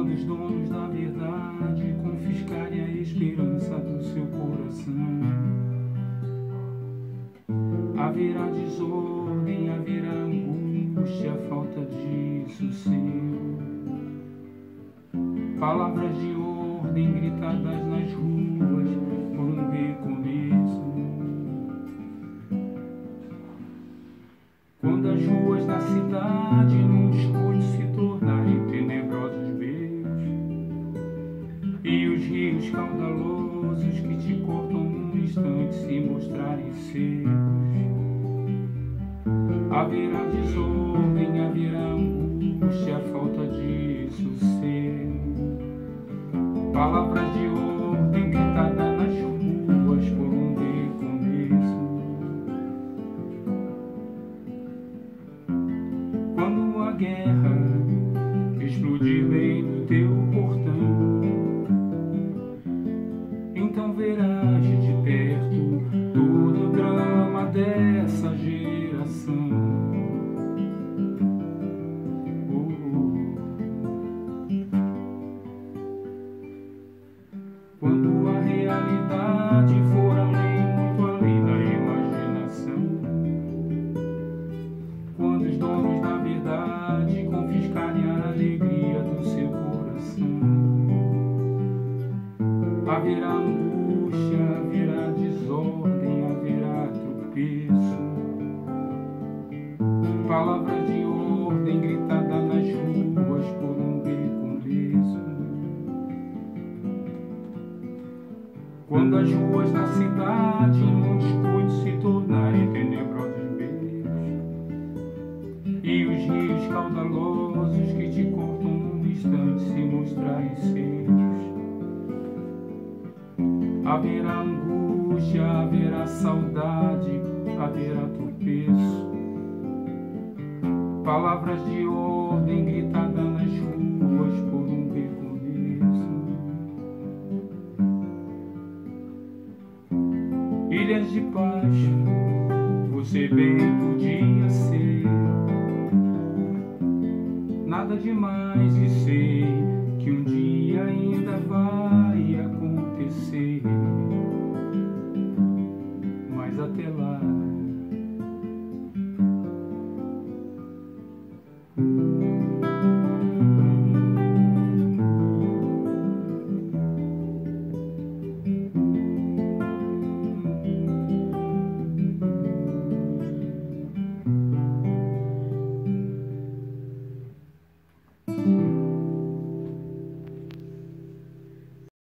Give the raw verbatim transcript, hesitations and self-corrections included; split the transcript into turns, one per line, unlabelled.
Quando os donos da verdade confiscarem a esperança do seu coração, haverá desordem, haverá angústia, falta de sossego. Palavras de ordem gritadas nas ruas por um recomeço. Quando as ruas da cidade num escuro se tornarem tenebrosos becos, e os rios caudalosos que te cortam num instante se mostrarem secos, haverá desordem, haverá angústia, falta de sossego. Palavras de ordem gritadas nas ruas por um recomeço. Quando a guerra explodir bem no teu portão, então verás de perto todo o drama dessa geração. Oh, oh. Quando a realidade for além, muito além da imaginação, quando os donos da verdade confiscarem a alegria do seu coração, haverá angústia, haverá desordem, haverá tropeço. Palavras de ordem gritadas nas ruas por um recomeço. Quando as ruas da cidade num escuro se tornarem tenebrosos becos, e os rios caudalosos que te cortam num instante se mostrarem secos, haverá angústia, haverá saudade, haverá tropeço. Palavras de ordem gritadas nas ruas por um recomeço. Ilhas de paz, você bem podia ser. Nada demais